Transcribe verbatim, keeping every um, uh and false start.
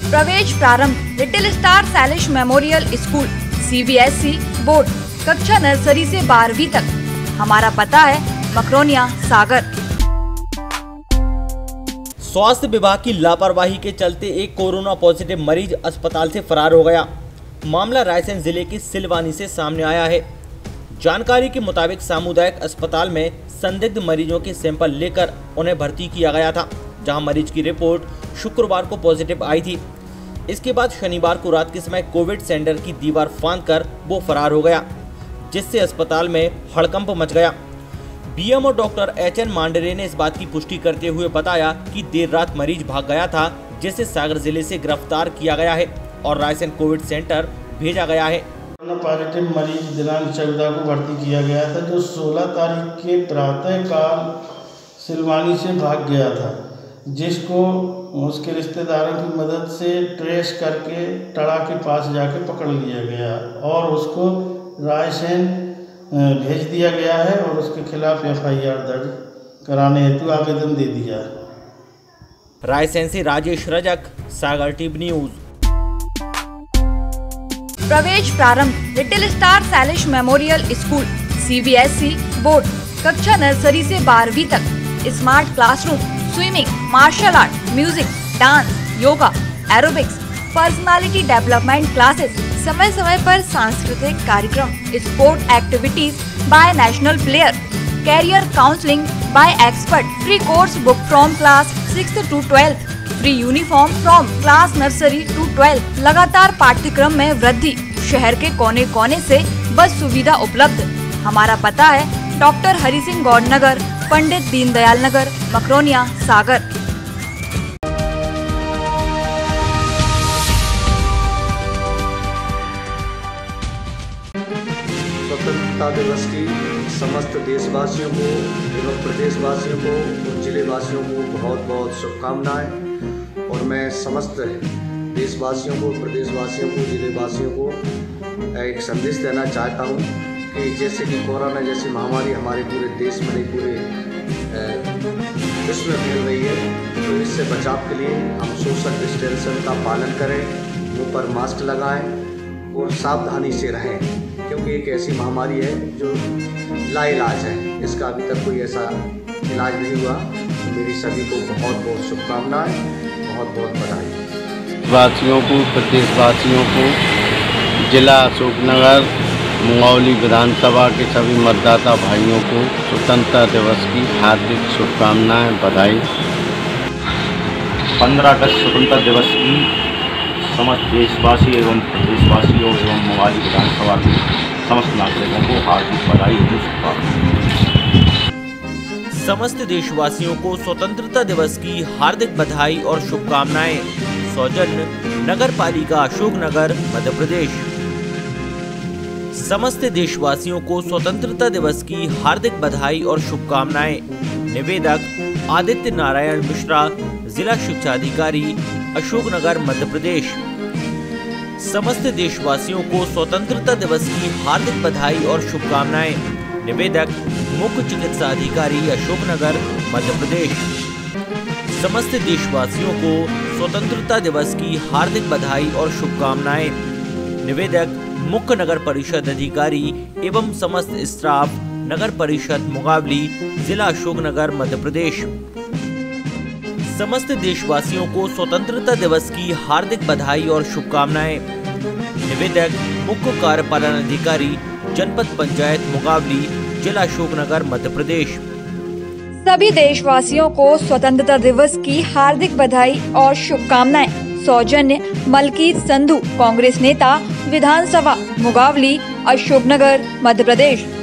प्रवेश प्रारंभ little star सैलिश memorial school C B S E board कक्षा नर्सरी से बारहवीं तक। हमारा पता है मकरोनिया सागर। स्वास्थ्य विभाग की लापरवाही के चलते एक कोरोना पॉजिटिव मरीज अस्पताल से फरार हो गया। मामला रायसेन जिले के सिलवानी से सामने आया है। जानकारी के मुताबिक सामुदायिक अस्पताल में संदिग्ध मरीजों के सैंपल लेकर उन्हें भर्ती किया गया था, जहां मरीज की रिपोर्ट शुक्रवार को पॉजिटिव आई थी। इसके बाद शनिवार को रात के समय कोविड सेंटर की दीवार फांदकर वो फरार हो गया, जिससे अस्पताल में हड़कंप मच गया। B M O doctor H N Mandre ने इस बात की पुष्टि करते हुए बताया कि देर रात मरीज भाग गया था, जिसे सागर जिले से गिरफ्तार किया गया है और रायसेन कोविड सेंटर भेजा गया है। कोरोना पॉजिटिव मरीज दिनांक चौदह को भर्ती किया गया था, जो सोलह तारीख के प्रातः काल सिलवानी से भाग गया था, जिसको उसके रिश्तेदारों की मदद से ट्रेस करके टड़ा के पास जाके पकड़ लिया गया और उसको रायसेन भेज दिया गया है और उसके खिलाफ एफ आई आर दर्ज कराने हेतु आवेदन दे दिया। रायसेन से राजेश रजक, सागर टीवी न्यूज। प्रवेश प्रारंभ लिटिल स्टार सैलिश memorial school C B S E board कक्षा नर्सरी से बारहवीं तक। Smart classroom, swimming, martial art, music, dance, yoga, aerobics, personality development classes, समय समय पर सांस्कृतिक कार्यक्रम, sport activities by national player, career counselling by expert, free course book from class six to twelfth, free uniform from class nursery to twelfth. लगातार पाठ्यक्रम में वृद्धि। शहर के कोने कोने से बस सुविधा उपलब्ध। हमारा पता है डॉक्टर हरि सिंह गौड़ नगर, पंडित दीनदयाल नगर, मकरोनिया सागर। स्वतंत्रता दिवस की समस्त देशवासियों को एवं प्रदेशवासियों को और जिलेवासियों को बहुत बहुत शुभकामनाएं। और मैं समस्त देशवासियों को, प्रदेशवासियों को, जिलेवासियों को एक संदेश देना चाहता हूं कि जैसे कि कोरोना जैसी महामारी हमारे पूरे देश में, पूरे विश्व में फैल रही है, तो इससे बचाव के लिए हम सोशल डिस्टेंसिंग का पालन करें, मुँह पर मास्क लगाएं और सावधानी से रहें, क्योंकि एक ऐसी महामारी है जो लाइलाज है। इसका अभी तक कोई ऐसा इलाज नहीं हुआ। तो मेरी सभी को बहुत बहुत शुभकामनाएं, बहुत बहुत बधाई। वासियों को, प्रदेशवासियों को, जिला अशोकनगर मुंगौली विधानसभा के सभी मतदाता भाइयों को स्वतंत्रता दिवस की हार्दिक शुभकामनाएं, बधाई। पंद्रह अगस्त स्वतंत्रता दिवस की समस्त देशवासी एवं प्रदेशवासियों एवं मुंगौली विधानसभा के समस्त नागरिकों को हार्दिक बधाई एवं शुभकामनाएं। समस्त देशवासियों को स्वतंत्रता दिवस की हार्दिक बधाई और शुभकामनाएं। सौजन्य नगर पालिका अशोकनगर, मध्य प्रदेश। समस्त देशवासियों को स्वतंत्रता दिवस की हार्दिक बधाई और शुभकामनाएं। निवेदक आदित्य नारायण मिश्रा, जिला शिक्षा अधिकारी, अशोकनगर, मध्य प्रदेश। समस्त देशवासियों को स्वतंत्रता दिवस की हार्दिक बधाई और शुभकामनाएं। निवेदक मुख्य चिकित्सा अधिकारी, अशोकनगर, मध्य प्रदेश। समस्त देशवासियों को स्वतंत्रता दिवस की हार्दिक बधाई और शुभकामनाएं। निवेदक मुख्य नगर परिषद अधिकारी एवं समस्त स्टाफ, नगर परिषद मुंगावली, जिला अशोकनगर, मध्य प्रदेश। समस्त देशवासियों को स्वतंत्रता दिवस की हार्दिक बधाई और शुभकामनाएं। निवेदक मुख्य कार्यपालन अधिकारी, जनपद पंचायत मुंगावली, जिला अशोकनगर, मध्य प्रदेश। सभी देशवासियों को स्वतंत्रता दिवस की हार्दिक बधाई और शुभकामनाएं। सौजन्य मलकीत संधू, कांग्रेस नेता, विधानसभा मुंगावली, अशोकनगर, मध्य प्रदेश।